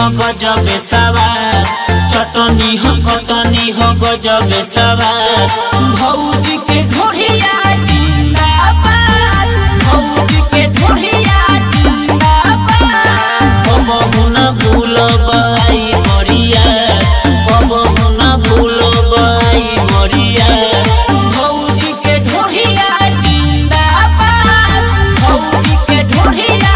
गजबे सवार, चटनी हो कटनी हो गजबे सवार। भौजी के ढोढ़िया जिंदाबाद, भौजी के ढोढ़िया जिंदाबाद। बबहु न भूलब आई मरिया, बबहु न भूलब आई मरिया। भौजी के ढोढ़िया जिंदाबाद, भौजी के ढोढ़िया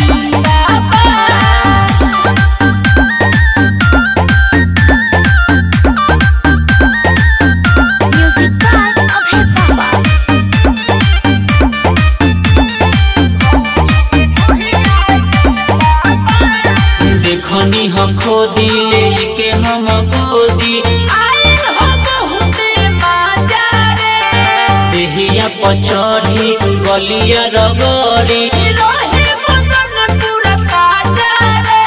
खोदी लेके हम गोदी आयल हो बहुते मजा रे। देहिया पचढ़ी गलिया रगड़ी रहे बदन पूरा ताजा रे।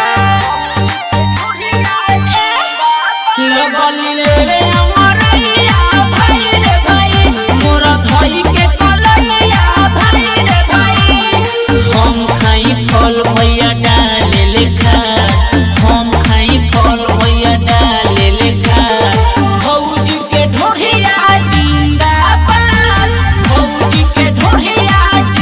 लगली रे अमरैया भाई रे भाई, मोरा धई के कलैया भाई रे भाई। हम खाई फल भैया डाले लेखा, हम खाई फल भैया डाले लेखा। भौजी के ढोढ़िया जिंदाबाद, भौजी के ढोढ़िया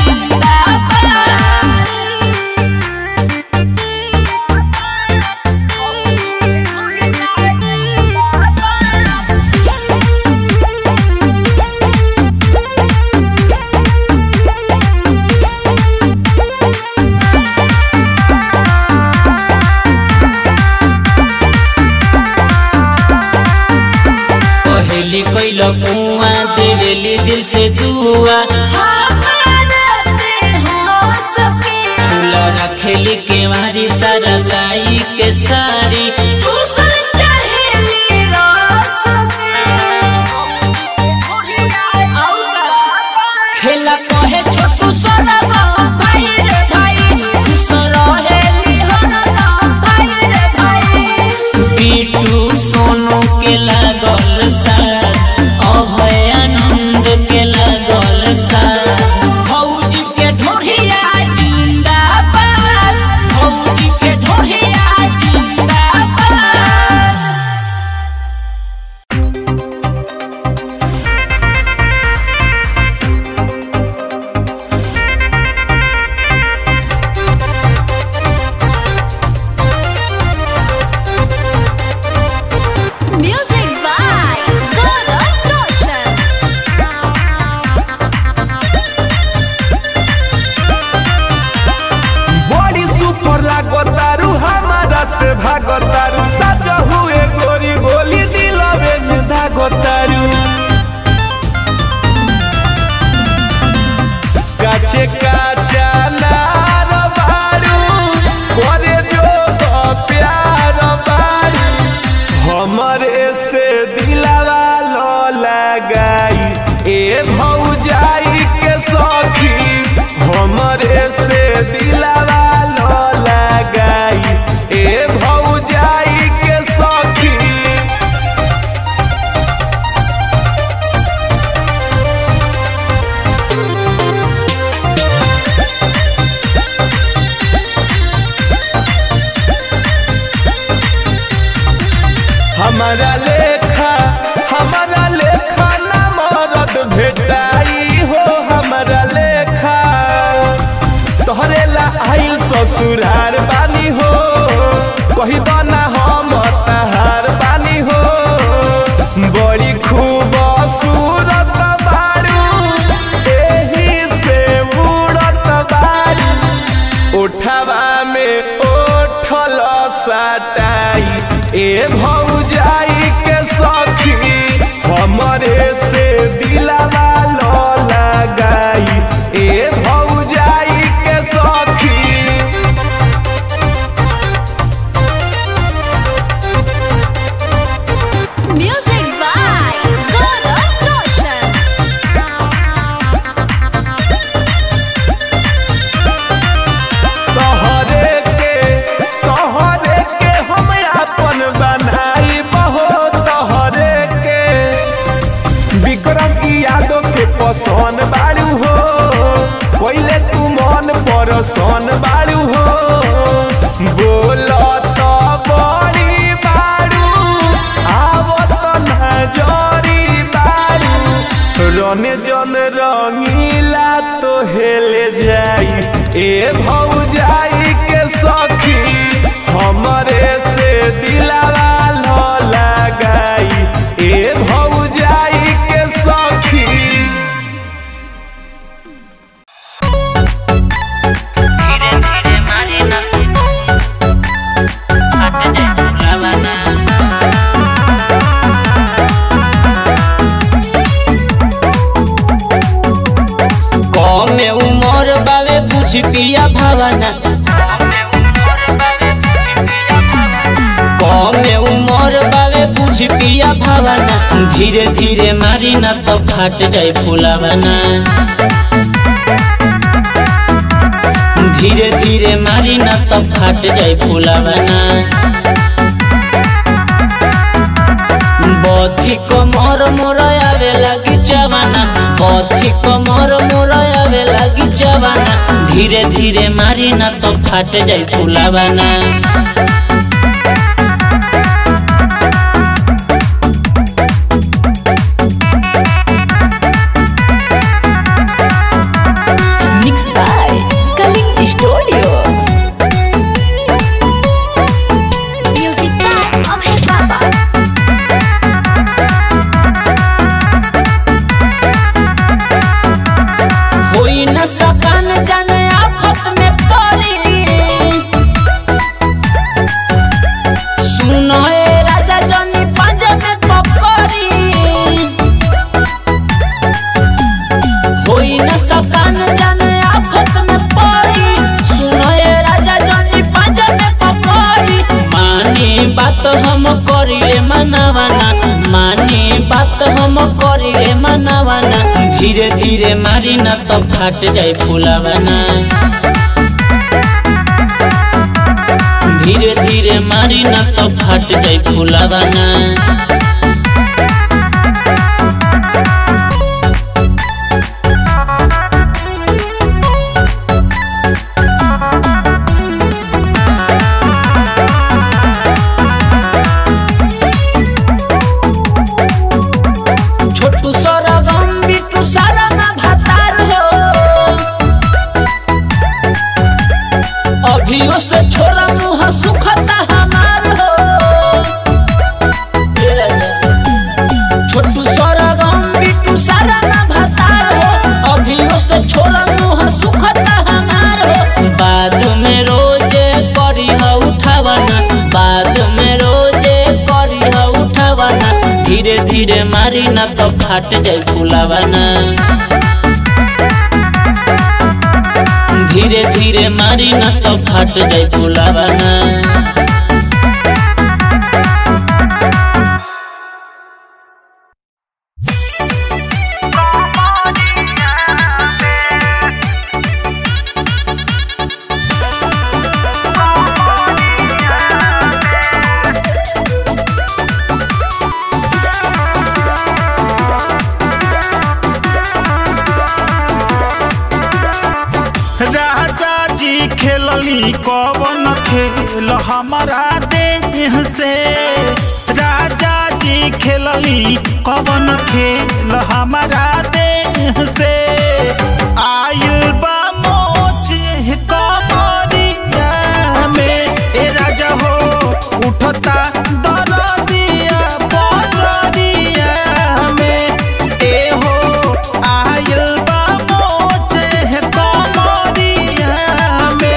कैलो कुआ देवेली दिल से दुआ, फूला रखेली के मारी सारा गाई के सारी। खेला कहे छोटू सोना भाई रे भाई, खुश रहेली हरदम भाई रे भाई। बीटू सोनू के लागल सार, अभय आनंद के लागल सार। भौजी के ढोढ़िया जिंदाबाद, भौजी के ढोढ़िया जिंदाबाद। भागतारू सज हुए गोरी गोली दिलवे में धागतारू। काचे काचा नार बारू, करे जो प्यार बारू। हमरे से दिलवा लो लगाई ए भौजाई के सखी, हमरे से दिलवा लो लगाई ए भौजाई के सखी। हमारा लेखा ना मरद भेटाई हो, हमारा लेखा तोहरे ला आइल ससुरार बानी हो। कही दाना हम तहार बानी हो, बड़ी खूब सूरत बारू, एही से उड़त बारू। उठवा में उठल सटाई ए भौजाई के सखी, हमरे से दिलवा लो लगाई ए भौजाई के सखी। तोहरे के हम अपन बनाई बहो, तोहरे के विक्रम यादव के पसंद बारू हो। पहले तू मन परसन बारू हो, बोल तो जने जन रंगीला तो हेले जाई ए भौजाई के सखी हमरे से दिलावा लगाई ए भौजाई के सखी। पिया भावना कमे उमर बावे बुझ पिया भावना धीरे धीरे मारी ना तो फाट जाए फुलावना धीरे धीरे मारी ना तो फाट जाए फुलावना बथी कमर मोर आवे लगी जवाना बथी कमर मोर आवे लगी जवाना धीरे धीरे मारी ना तो फाट जाए फुलावना mix by Kaling studio music by Abhay Baba. होई न सकान जाने आफत में पड़ी सुनो ए राजा जनी पंजा में पकड़ी होई न सकान जाने आफत में पड़ी सुनो ए राजा जनी पंजा में पकड़ी मानी बात हम करिले मनावाना मानी बात हम करिले मनावाना धीरे धीरे मारी ना तो फाट जाए फुलावना धीरे धीरे मारी ना तो फाट जाए फुलावना छोटू सारा गम बिटू सारा ना भातार हो अभियो से छोरा मुँह सुखता हमार हो छोटू सारा गम बिटू सारा ना भातार हो अभियो से छोरा मुँह सुखता हमार हो बाद में रोजे करी है उठावना बाद में रोजे करी है उठावना धीरे धीरे मारी ना तो फाट जाए फुलावना धीरे धीरे मारी ना तो फाट जाए फुलावना। राजा जी खेलली कवन खेल हमारा देह से राजा जी खेलली कवन खेल हमारा देह से आयल बा मोच कमरिया में ए राजा हो उठता दरदिया बजरिया में ए हो आयल बा मोच कमरिया में।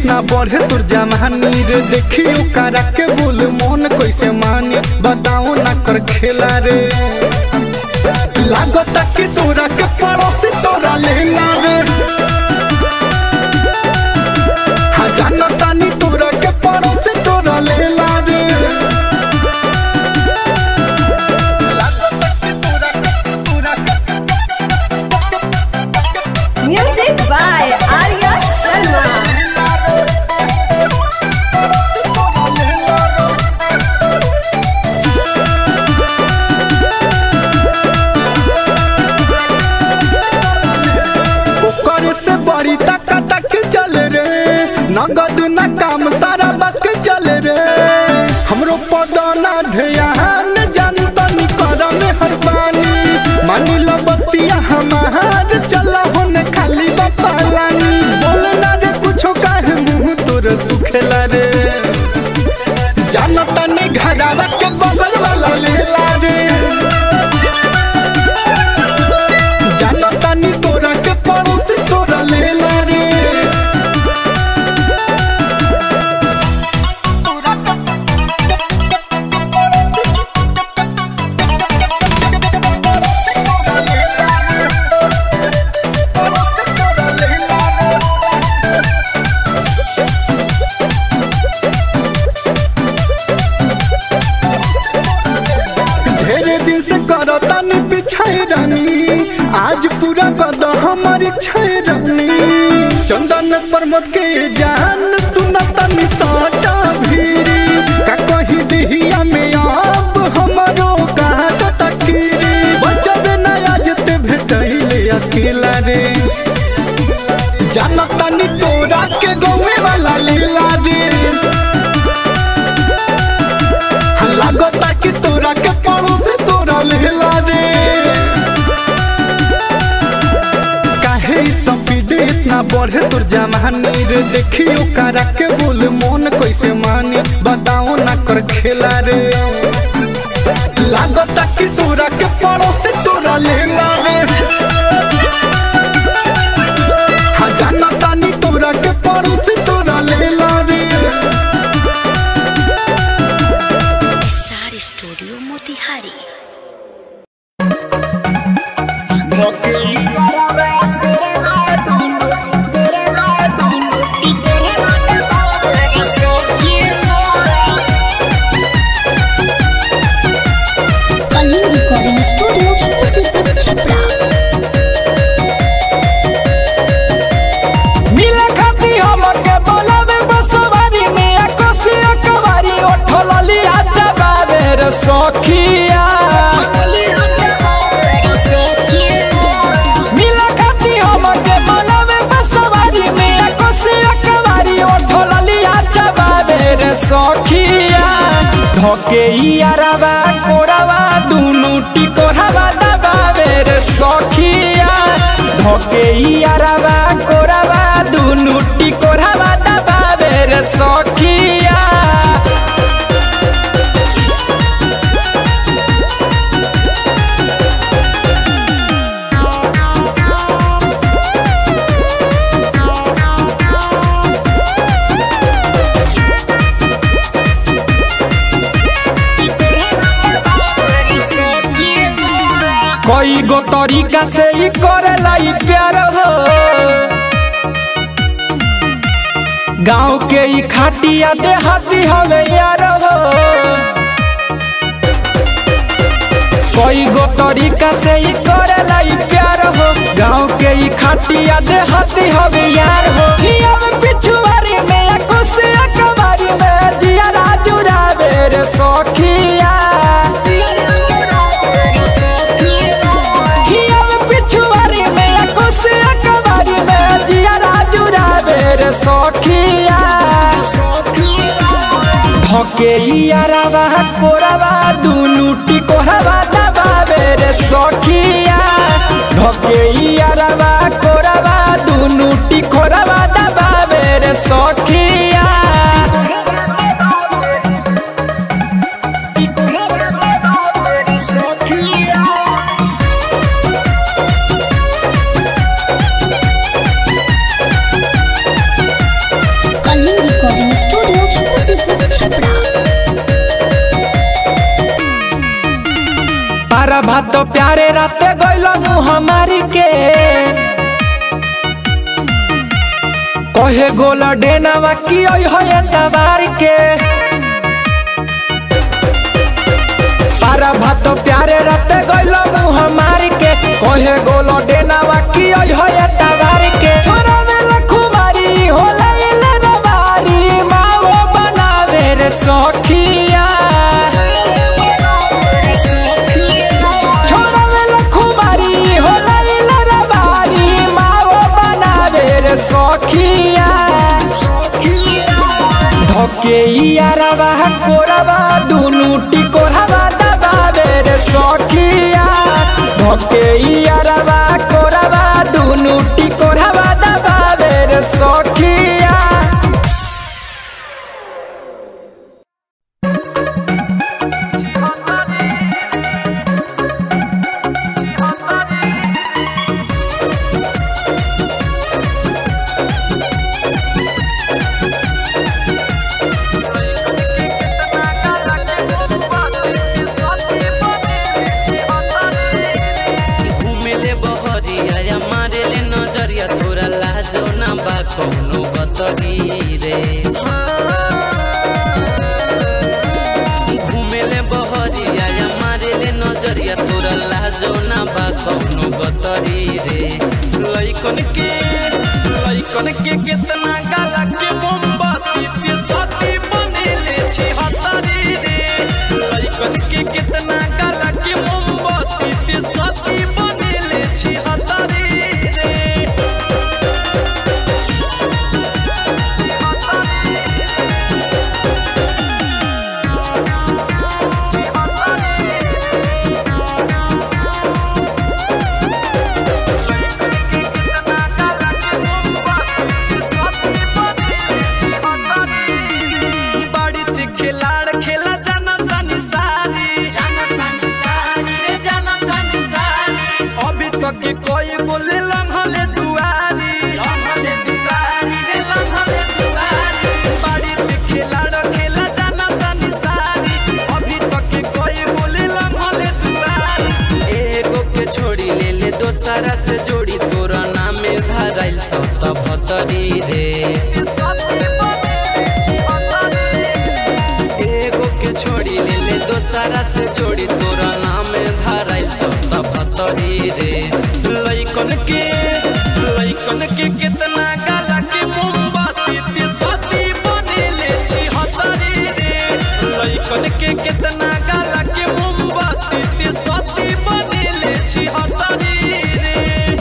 इतना बढ़े तुर जमानी रे देखियो करा के बोल मन कैसे मानी बताओ ना कर खेला रे लागता कि तोरा के पड़ोसी तोरा लेला रे हाँ जानता नहीं तोरा के पड़ोसी तोरा लेला रे Music by Arya Sharma. से बड़ी तक तक चले रे नगद न काम सारा बक चले रे हमरो पदना ध्यान जानता नहीं कर में हरबानी मानी लो बतिया हमार चला होने खाली बपालानी बोलना रे कुछो काहे मुंह तोर सुखेला रे जानता नहीं घरावा के बगल वाला लेला रे जानता नहीं तोरा के पड़ोसी तोरा लेला रे ढेरे दिन से करता नहीं पिछाई रानी आज पूरा कद हमारी छाई रानी चंदन प्रमोद के जान सुनता निसाटा भीरी का कही दिहिया में अब हमारो काट तकीरी बचब ना आज ते भेटैले अकेला रे जानता नहीं तोरा के गौवे वाला लीला रे लागता कि तोरा के पड़ोसी तोरा लेला रे काहे स्पीड इतना बढ़े तोर जमानी रे देखियो करा के बोल मन कैसे मानी बताओ ना कर खेला रे लागता कि तोरा के पड़ोसी तोरा लेला रे हाँ जानता नहीं तोरा के पड़ोसी तोरा लेला रे Studio Motihari. Kaling Recording Studio, Musipur Chhapra. मिले खाती हमके बोलावे बसवारी में कोसिया कवारी उठल लिया जबावे रे सखिया मिले खाती हमके बोलावे बसवारी में कोसिया कवारी उठल लिया जबावे रे सखिया ढके यारवा कोरावा दुनु टिकोरावा दबावे रे सखिया ढके यारवा कोरावा दुनु टिकोरावा दबावे रे सखिया कई गो तरीका से ही करेला ई प्यार हो गाँव के ई खाटिया देहाती हवे यार हो कई गो तरीका से ही करेला ई प्यार हो गाँव के ई खाटिया देहाती हवे यार हो हियाव पिछुआरी में कुसिया कवारी में जिया राजुरावे रे सखिया सखिया ढके यारवा कोरावा दुनु टिकोरावा दबावे रे सखिया ढके यारवा कोरावा दुनु टिकोरावा दबावे रे सखिया Kaling स्टूडियो मुसीबत छपरा। पारा भात प्यारे राते गइलो हमारी के कहे गोल डेनावा की है तबार के। पारा भात प्यारे राते गइलो हमारी के कहे गोल डेनावा की है तबार के। छोरा वेला खुमारी होला इले रबारी माओ बनावे रे सखिया। छोरा वेला खुमारी होला इले रबारी माओ बनावे रे सखिया। धके यारवा कोरवा दुनु टिकोरवा दबावे रे सखिया। धके यारवा कोरवा दुनु टिकोरवा दबावे रे सखिया। कौनो गतरी रे घूमेले बहरिया मारेले नजरिया तोरा लाजो ना बा कौनो गतरी रे। लइकन के कितना गाला के मोमबत्ती ते सती बनेले छी हतरी रे। लइकन के कितना गाला के मोमबत्ती ते सती बनेले छी हतरी रे। के कोई बोले लंघले दुआरी रे लंघले दुआरी। बाड़ी से खेला जाना तानी सारी अभी तक के कोई बोले लंघले दुआरी। एगो के छोड़ी ले दोसरा से जोड़ी तोरा नामे धराइल सत भतरी रे। एगो के छोड़ी ले दोसरा से जोड़ी तोरा नामे धराइल सत भतरी रे। लइकन के कितना गाला के मोमबत्ती ते सती बनेले छी हतरी रे। लइकन के कितना गाला के मोमबत्ती ते सती बनेले छी हतरी रे।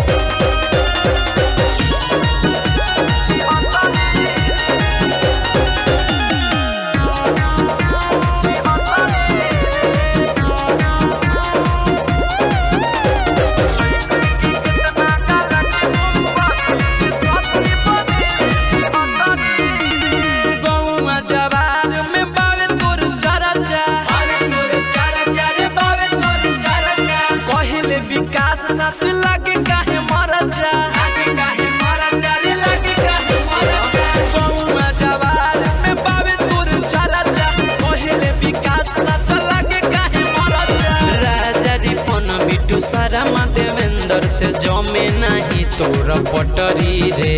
देवेंद्र से जमे नहीं तोरा पटरी रे।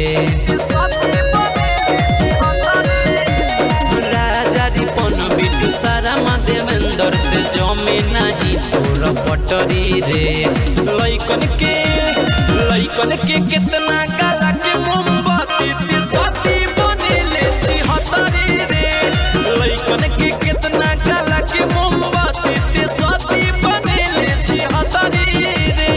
राजा रिपन बिटू सारा देवेंद्र से जमे नहीं तोरा पटरी रे। लइकन के कितना गाला के मोमबत्ती ते सती बनेले छी हतरी रे। लइकन के कितना गाला के मोमबत्ती ते सती बनेले छी हतरी रे।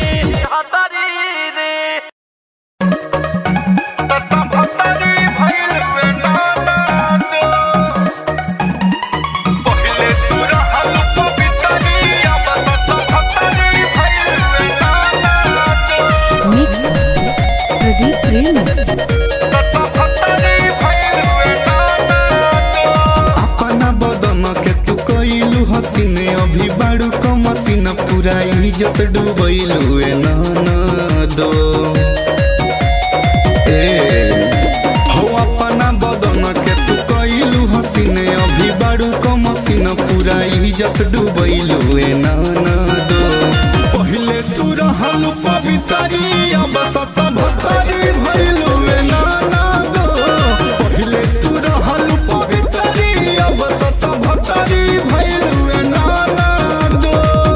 अपना बदन के तू कइलू हसीने अभी बाड़ू क मसीन पूरा इज्जत डूबैलू नाना दो। हो अपना बदन के तू कइलू इज्जत डूबैलू ए नाना दो पहले तू रहल पवित्री अब सतभतरी भइलू ए नाना दो पहले तू रहल पवित्री अब सतभतरी भइलू ए नाना दो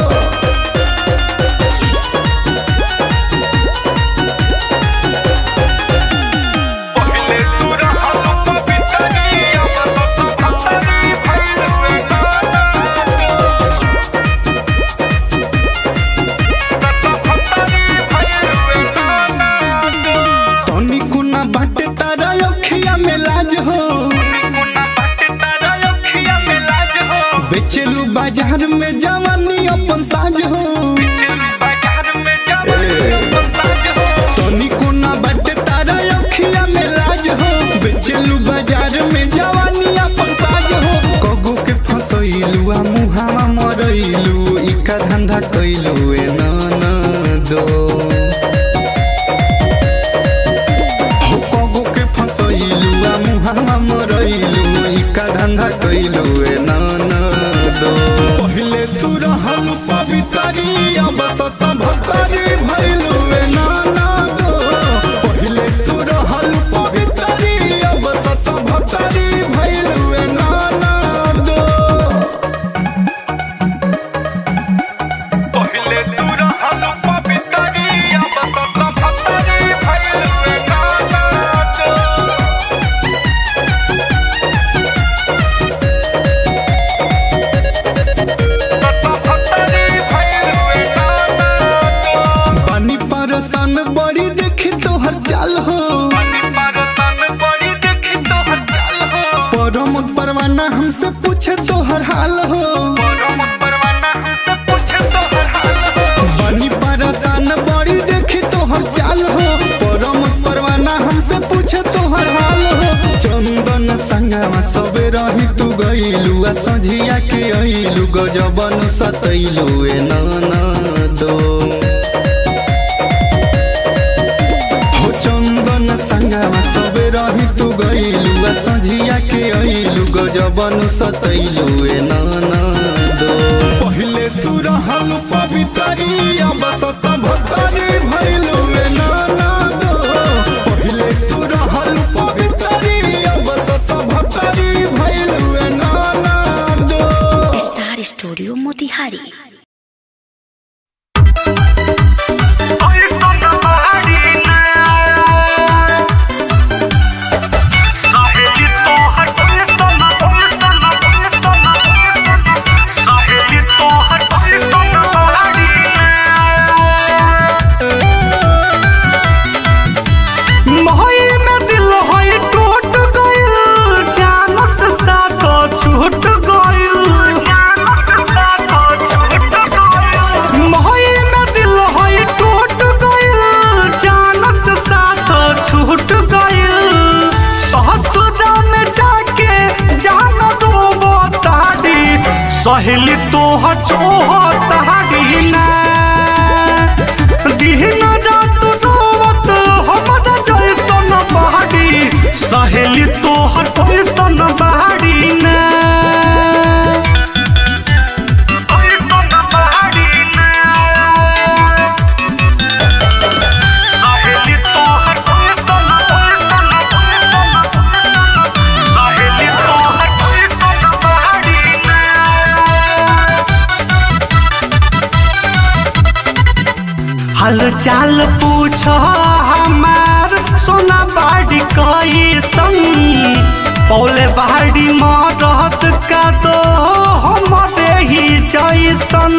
पहले तू रहल पवित्री अब सतभतरी भइलू ए बाटे तारा अखिया में लाज हो बेचलू बाजार में जवानी अपन साज हो तनी कोना बाटे तारा अखिया में लाज हो बेचलू बाजार में जवानी अपन साज हो कगो के फसैलू आ मुहावा मरैलू इका धंधा कैलू ए नाना दो धंधा कैलू ए नाना दो पहले तू रहल पवित्री अब सतभतरी भइलू ए नाना दो पहले तू रहल पवित्री अब सतभतरी भइलू ए नाना दो पहले तू रहल पवित्री अब सतभतरी भइलू ए नाना दो परसान बड़ी देखी तोहर चाल हो परमत परवाना हमसे पूछे तोहर हाल हो बनी परसान बड़ी देखी तोहर चाल हो परमत परवाना हमसे पूछे तोहर हाल हो चंदन संगमा सबे रही तू गइलू आ सझिया के अइलू गजबन सतैलू ए नाना दो संगमा सबे रही तू गइलू आ सझिया के अइलू गजबन सतैलू ए नाना दो पहले तू रहल पवित्री अब सतभतरी भइलू ए नाना दो पहले तू रहल पवित्री अब सतभतरी भइलू ए नाना दो स्टार स्टूडियो मोतिहारी सहेली तोहर चोहताड़ी ना दिन रात रोवत हमरा जैसन बहाड़ी सहेली तोहर कैसन बहाड़ी ना हाल चाल पूछ हमार सोना बाड़ी कैसन पौले बाड़ी मरत का दो हमरे ही जैसन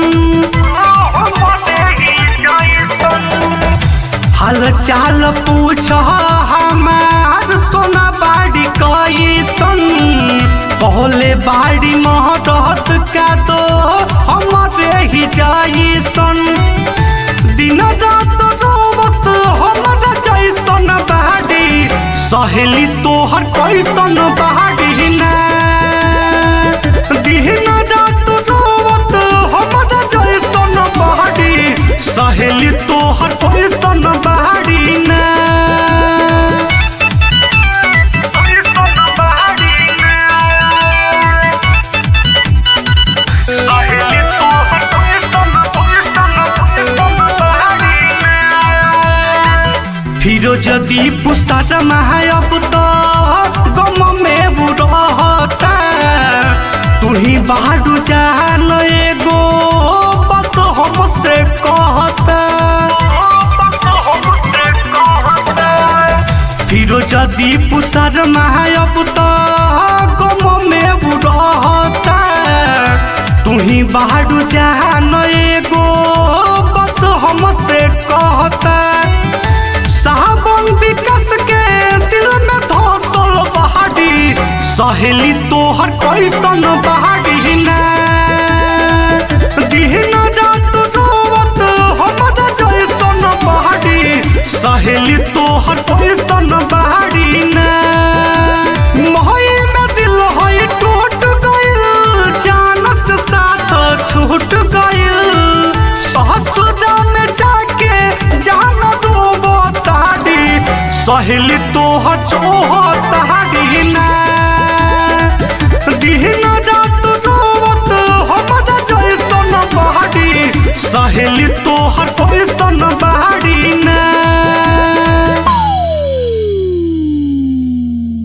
हाल चाल पूछ हमार सोना बाड़ी कैसन पौले बाड़ी मरत का दो हमरे ही जैसन दिन रात रोवत हमरा जैसन बहाड़ी सहेली तोहर कैसन बहाड़ी ना दिन रात रोवत हमरा जैसन बहाड़ी सहेली तोहर कैसन बहाड़ी ना शर्मा अब तो गम में बुढ़ता तू ही बाहर जान एगो बात हमसे कहता फिरोजदी शर्मा अब तो गम में बुढ़ता तू ही बाहर जान एगो बात हमसे कहता सावन विकास के दिल में धसल बहारी सहेली तोहर कैसन बहारी ना दिन रात रोवत हमरा जैसन बहारी सहेली तोहर कैसन बहारी ना मोही में दिल है टूट गइल जान से साथ छूट गइल ससुरा में जाके जान दो बताड़ी सहेली तोहर जोहर